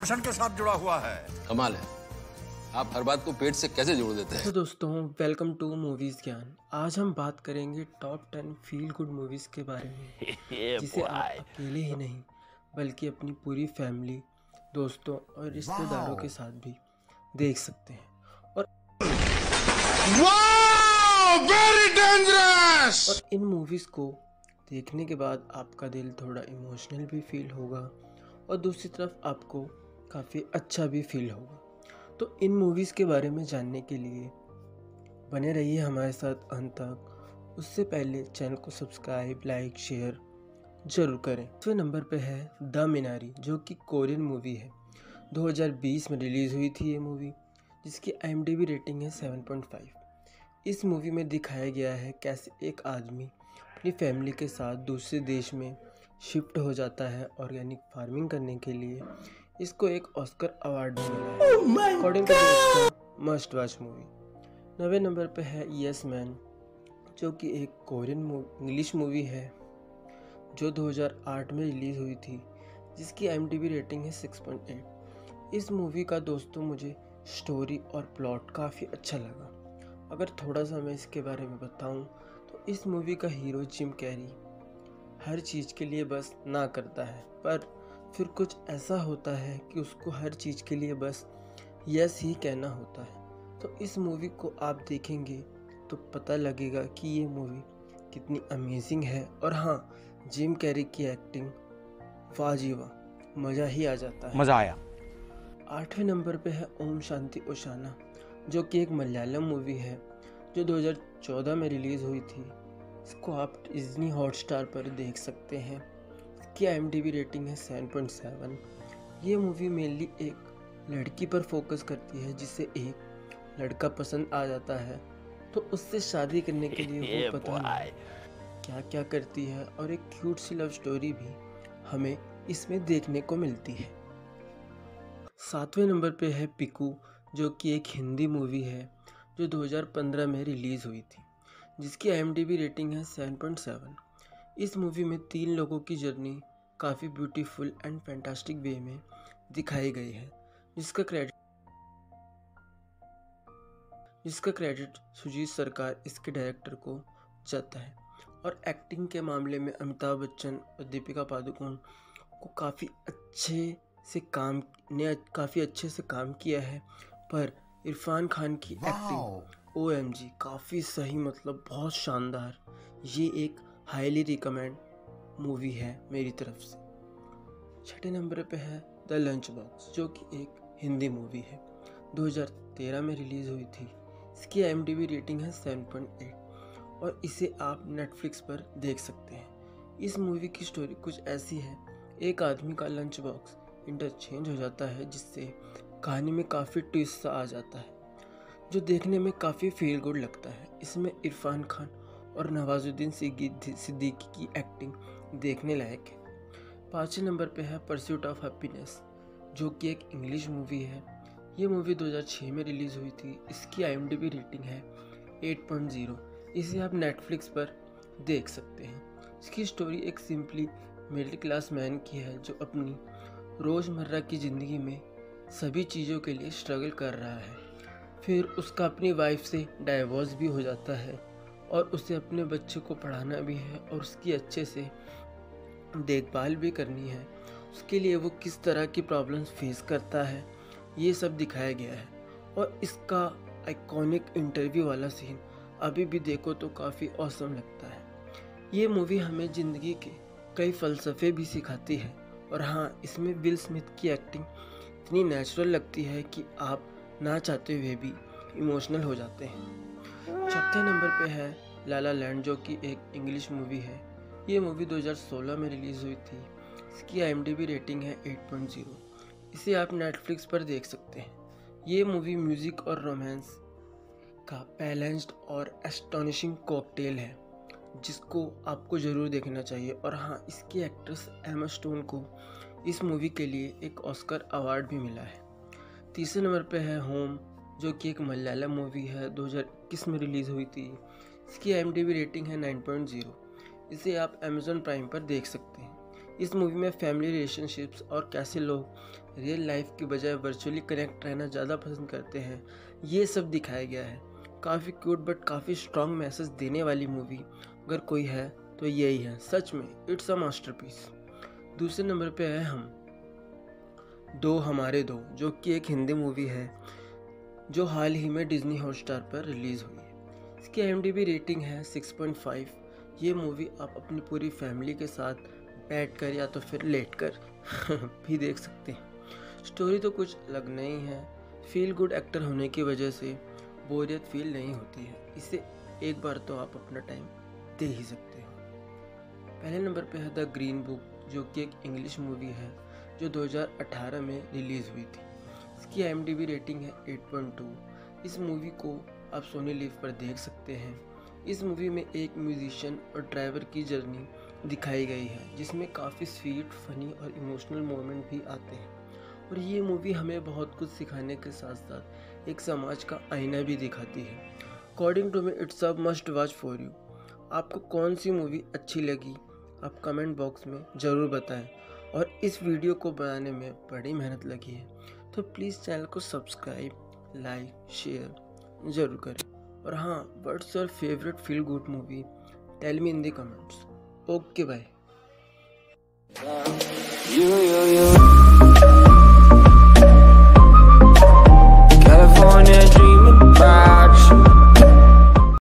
के साथ जुड़ा हुआ है। कमाल है, आप हर बात को पेट से कैसे जोड़ देते हैं। तो दोस्तों, वेलकम टू मूवीज ज्ञान। आज हम बात करेंगे टॉप 10 फील गुड मूवीज के बारे में जिसे आप अकेले ही नहीं बल्कि अपनी पूरी फैमिली, दोस्तों और रिश्तेदारों के साथ भी देख सकते हैं। और वेरी डेंजरस। और इन मूवीज को देखने के बाद आपका दिल थोड़ा इमोशनल भी फील होगा और दूसरी तरफ आपको काफ़ी अच्छा भी फील होगा। तो इन मूवीज़ के बारे में जानने के लिए बने रहिए हमारे साथ अंत तक। उससे पहले चैनल को सब्सक्राइब, लाइक, शेयर ज़रूर करें। 6वें नंबर पे है द मिनारी, जो कि कोरियन मूवी है। 2020 में रिलीज़ हुई थी ये मूवी, जिसकी IMDb रेटिंग है 7.5। इस मूवी में दिखाया गया है कैसे एक आदमी अपनी फैमिली के साथ दूसरे देश में शिफ्ट हो जाता है ऑर्गेनिक फार्मिंग करने के लिए। इसको एक ऑस्कर अवार्ड भी मिला है। According to must watch movie. 9वें नंबर पे है यस मैन, जो कि एक कोरियन इंग्लिश मूवी है जो 2008 में रिलीज़ हुई थी, जिसकी IMDb रेटिंग है 6.8। इस मूवी का दोस्तों मुझे स्टोरी और प्लॉट काफ़ी अच्छा लगा। अगर थोड़ा सा मैं इसके बारे में बताऊं तो इस मूवी का हीरो जिम कैरी हर चीज़ के लिए बस ना करता है, पर फिर कुछ ऐसा होता है कि उसको हर चीज़ के लिए बस यस ही कहना होता है। तो इस मूवी को आप देखेंगे तो पता लगेगा कि ये मूवी कितनी अमेजिंग है। और हाँ, जिम कैरी की एक्टिंग वाह जी वाह, मज़ा ही आ जाता है, मजा आया। 8वें नंबर पे है ओम शांति ओशाना, जो कि एक मलयालम मूवी है जो 2014 में रिलीज़ हुई थी। इसको आप डिज्नी हॉटस्टार पर देख सकते हैं। इसकी IMDb रेटिंग है 7.7। ये मूवी मेनली एक लड़की पर फोकस करती है जिसे एक लड़का पसंद आ जाता है, तो उससे शादी करने के लिए वो पता नहीं क्या क्या करती है, और एक क्यूट सी लव स्टोरी भी हमें इसमें देखने को मिलती है। 7वें नंबर पे है पिकू, जो कि एक हिंदी मूवी है जो 2015 में रिलीज़ हुई थी, जिसकी IMDb रेटिंग है 7.7। इस मूवी में 3 लोगों की जर्नी काफ़ी ब्यूटीफुल एंड फैंटास्टिक वे में दिखाई गई है, जिसका क्रेडिट सुजीत सरकार इसके डायरेक्टर को जाता है। और एक्टिंग के मामले में अमिताभ बच्चन और दीपिका पादुकोण को काफ़ी अच्छे से काम किया है। पर इरफान खान की एक्टिंग OMG काफ़ी सही, मतलब बहुत शानदार। ये एक हाईली रिकमेंड मूवी है मेरी तरफ से। 6ठे नंबर पे है द लंच बॉक्स, जो कि एक हिंदी मूवी है। 2013 में रिलीज़ हुई थी। इसकी IMDb रेटिंग है 7.8 और इसे आप नेटफ्लिक्स पर देख सकते हैं। इस मूवी की स्टोरी कुछ ऐसी है, एक आदमी का लंच बॉक्स इंटरचेंज हो जाता है, जिससे कहानी में काफ़ी ट्विस्ट आ जाता है, जो देखने में काफ़ी फील गुड लगता है। इसमें इरफान खान और नवाजुद्दीन सिद्दीकी की एक्टिंग देखने लायक है। 5वें नंबर पे है परस्यूट ऑफ हैप्पीनेस, जो कि एक इंग्लिश मूवी है। ये मूवी 2006 में रिलीज़ हुई थी। इसकी IMDb रेटिंग है 8.0। इसे आप नेटफ्लिक्स पर देख सकते हैं। इसकी स्टोरी एक सिंपली मिडिल क्लास मैन की है जो अपनी रोज़मर्रा की ज़िंदगी में सभी चीज़ों के लिए स्ट्रगल कर रहा है। फिर उसका अपनी वाइफ से डाइवोर्स भी हो जाता है और उसे अपने बच्चे को पढ़ाना भी है और उसकी अच्छे से देखभाल भी करनी है। उसके लिए वो किस तरह की प्रॉब्लम्स फेस करता है, ये सब दिखाया गया है। और इसका आइकॉनिक इंटरव्यू वाला सीन अभी भी देखो तो काफ़ी ऑसम लगता है। ये मूवी हमें ज़िंदगी के कई फ़लसफ़े भी सिखाती है। और हाँ, इसमें विल स्मिथ की एक्टिंग इतनी नेचुरल लगती है कि आप ना चाहते हुए भी इमोशनल हो जाते हैं। 4थे नंबर पे है ला ला लैंड, जो कि एक इंग्लिश मूवी है। ये मूवी 2016 में रिलीज़ हुई थी। इसकी IMDb रेटिंग है 8.0। इसे आप नेटफ्लिक्स पर देख सकते हैं। ये मूवी म्यूज़िक और रोमांस का बैलेंस्ड और एस्टोनिशिंग कॉकटेल है, जिसको आपको ज़रूर देखना चाहिए। और हाँ, इसकी एक्ट्रेस एमा स्टोन को इस मूवी के लिए एक ऑस्कर अवार्ड भी मिला है। 3रे नंबर पे है होम, जो कि एक मलयालम मूवी है, 2021 में रिलीज़ हुई थी। इसकी IMDb रेटिंग है 9.0। इसे आप Amazon प्राइम पर देख सकते हैं। इस मूवी में फैमिली रिलेशनशिप्स और कैसे लोग रियल लाइफ की बजाय वर्चुअली कनेक्ट रहना ज़्यादा पसंद करते हैं, ये सब दिखाया गया है। काफ़ी क्यूट बट काफ़ी स्ट्रॉन्ग मैसेज देने वाली मूवी अगर कोई है तो यही है। सच में इट्स अ मास्टरपीस। दूसरे नंबर पे है हम दो हमारे दो, जो कि एक हिंदी मूवी है जो हाल ही में डिज्नी हॉटस्टार पर रिलीज़ हुई है। इसकी IMDb रेटिंग है 6.5। ये मूवी आप अपनी पूरी फैमिली के साथ बैठकर या तो फिर लेटकर भी देख सकते हैं। स्टोरी तो कुछ अलग नहीं है, फील गुड एक्टर होने की वजह से बोरियत फील नहीं होती है। इसे एक बार तो आप अपना टाइम दे ही सकते हो। पहले नंबर पे है द ग्रीन बुक, जो कि एक इंग्लिश मूवी है जो 2018 में रिलीज़ हुई थी। इसकी IMDb रेटिंग है 8.2। इस मूवी को आप सोनी लिव पर देख सकते हैं। इस मूवी में एक म्यूजिशियन और ड्राइवर की जर्नी दिखाई गई है, जिसमें काफ़ी स्वीट, फनी और इमोशनल मोमेंट भी आते हैं। और ये मूवी हमें बहुत कुछ सिखाने के साथ साथ एक समाज का आईना भी दिखाती है। According to me it's a must watch for you. आपको कौन सी मूवी अच्छी लगी आप कमेंट बॉक्स में ज़रूर बताएं। और इस वीडियो को बनाने में बड़ी मेहनत लगी है, तो प्लीज़ चैनल को सब्सक्राइब, लाइक, शेयर ज़रूर करें। और हाँ, what's your favourite feel good movie? Tell me in the comments. Okay bye.